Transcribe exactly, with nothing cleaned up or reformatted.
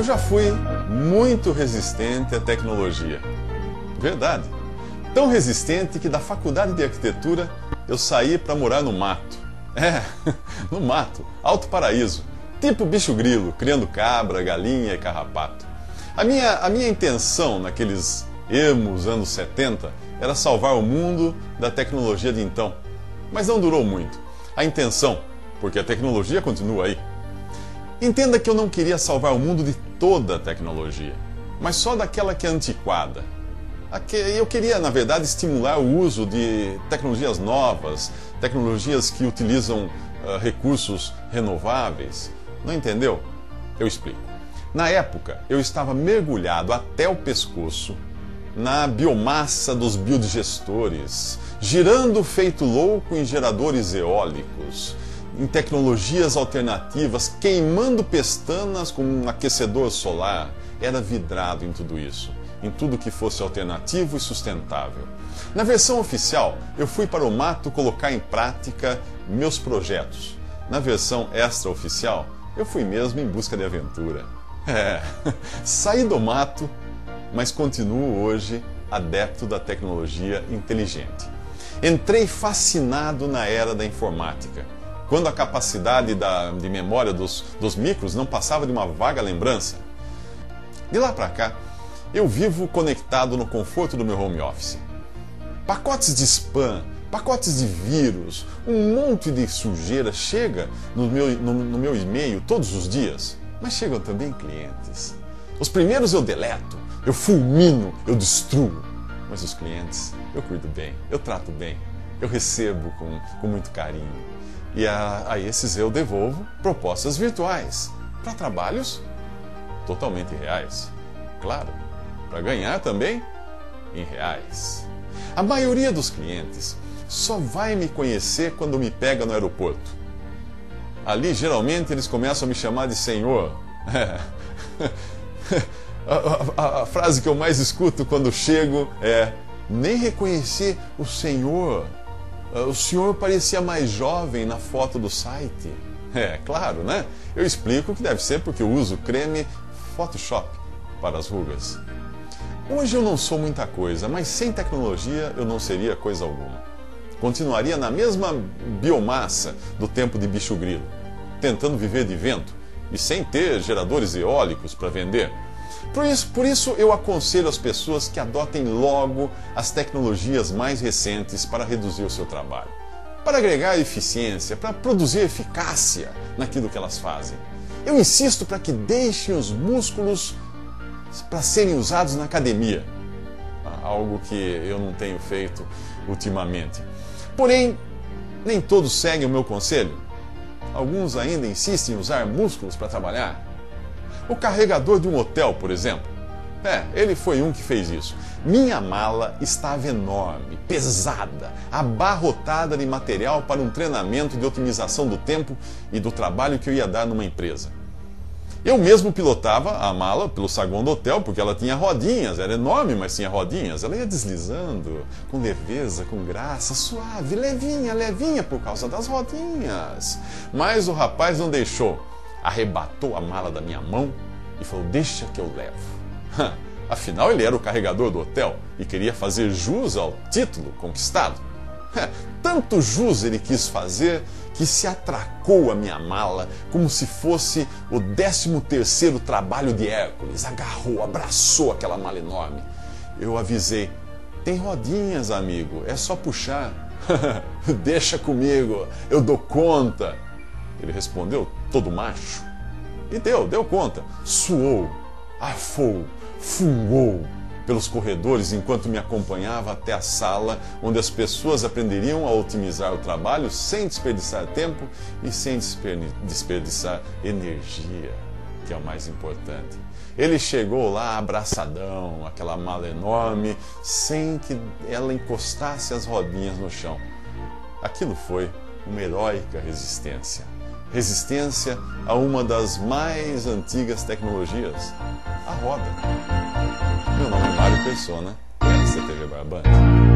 já fui muito resistente à tecnologia. Verdade. Tão resistente que da faculdade de arquitetura eu saí para morar no mato. É, no mato, Alto Paraíso. Tipo bicho grilo, criando cabra, galinha e carrapato. A minha, a minha intenção naqueles ermos anos setenta era salvar o mundo da tecnologia de então. Mas não durou muito. A intenção, porque a tecnologia continua aí. Entenda que eu não queria salvar o mundo de toda a tecnologia, mas só daquela que é antiquada. Eu queria, na verdade, estimular o uso de tecnologias novas, tecnologias que utilizam uh, recursos renováveis. Não entendeu? Eu explico. Na época, eu estava mergulhado até o pescoço na biomassa dos biodigestores, girando feito louco em geradores eólicos, em tecnologias alternativas, queimando pestanas com um aquecedor solar. Era vidrado em tudo isso, em tudo que fosse alternativo e sustentável. Na versão oficial, eu fui para o mato colocar em prática meus projetos. Na versão extraoficial, eu fui mesmo em busca de aventura. É, saí do mato, mas continuo hoje adepto da tecnologia inteligente. Entrei fascinado na era da informática, quando a capacidade da, de memória dos, dos micros não passava de uma vaga lembrança. De lá para cá, eu vivo conectado no conforto do meu home office. Pacotes de spam, pacotes de vírus, um monte de sujeira chega no meu, no, no meu e-mail todos os dias, mas chegam também clientes. Os primeiros eu deleto, eu fulmino, eu destruo, mas os clientes eu cuido bem, eu trato bem, eu recebo com, com muito carinho. E a, a esses eu devolvo propostas virtuais para trabalhos totalmente reais. Claro, para ganhar também em reais. A maioria dos clientes só vai me conhecer quando me pega no aeroporto. Ali, geralmente, eles começam a me chamar de senhor. É. A, a, a frase que eu mais escuto quando chego é: nem reconheci o senhor. O senhor parecia mais jovem na foto do site. É, claro, né? Eu explico que deve ser porque eu uso creme Photoshop para as rugas. Hoje eu não sou muita coisa, mas sem tecnologia eu não seria coisa alguma. Continuaria na mesma biomassa do tempo de bicho grilo, tentando viver de vento e sem ter geradores eólicos para vender. Por isso, por isso eu aconselho as pessoas que adotem logo as tecnologias mais recentes para reduzir o seu trabalho, para agregar eficiência, para produzir eficácia naquilo que elas fazem. Eu insisto para que deixem os músculos para serem usados na academia, algo que eu não tenho feito ultimamente. Porém, nem todos seguem o meu conselho. Alguns ainda insistem em usar músculos para trabalhar. O carregador de um hotel, por exemplo. É, ele foi um que fez isso. Minha mala estava enorme, pesada, abarrotada de material para um treinamento de otimização do tempo e do trabalho que eu ia dar numa empresa. Eu mesmo pilotava a mala pelo saguão do hotel, porque ela tinha rodinhas, era enorme, mas tinha rodinhas. Ela ia deslizando com leveza, com graça, suave, levinha, levinha, por causa das rodinhas. Mas o rapaz não deixou. Arrebatou a mala da minha mão e falou: deixa que eu levo. Afinal, ele era o carregador do hotel e queria fazer jus ao título conquistado. Tanto jus ele quis fazer que se atracou a minha mala como se fosse o décimo terceiro trabalho de Hércules. Agarrou, abraçou aquela mala enorme. Eu avisei: tem rodinhas, amigo, é só puxar. Deixa comigo, eu dou conta. Ele respondeu, todo macho, e deu, deu conta. Suou, afou, fungou pelos corredores enquanto me acompanhava até a sala onde as pessoas aprenderiam a otimizar o trabalho sem desperdiçar tempo e sem desperdiçar energia, que é o mais importante. Ele chegou lá abraçadão, aquela mala enorme, sem que ela encostasse as rodinhas no chão. Aquilo foi uma heróica resistência. Resistência a uma das mais antigas tecnologias, a roda. Meu nome é Mário Persona, e essa é a T V Barbante.